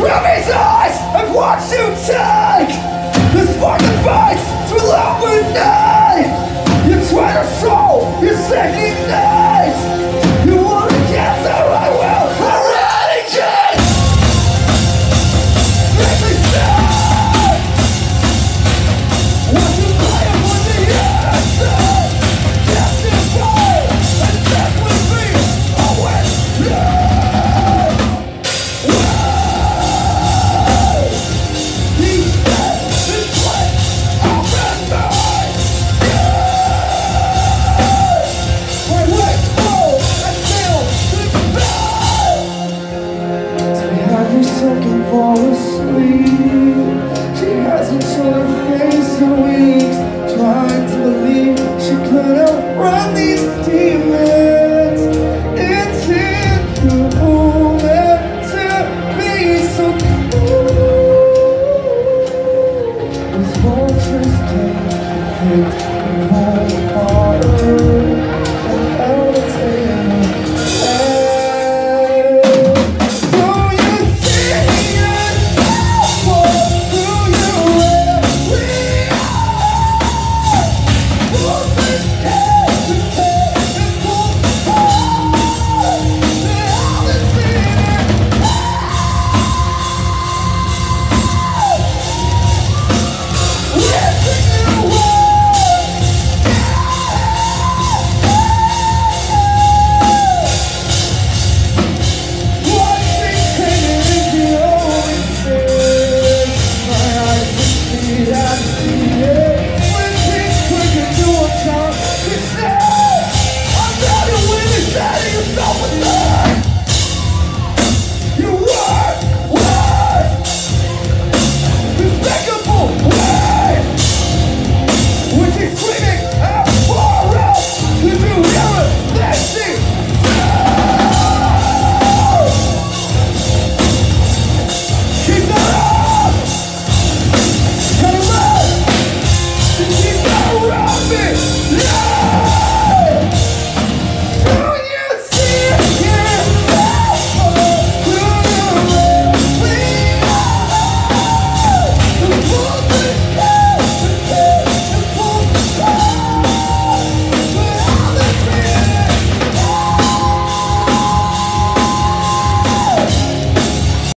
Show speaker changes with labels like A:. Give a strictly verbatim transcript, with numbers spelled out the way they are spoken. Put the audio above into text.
A: From his eyes, I've watched you take the spark that fights to illuminate. You try to show your second night. You wanna get there, I will eradicate. Make me sad. Watch you play it with the innocent. Justify and step with me. Always live. Whoa. He said this place open mine. My legs full and still to have you sinking for asleep. She hasn't shown her face in weeks, trying to believe she could outrun these demons.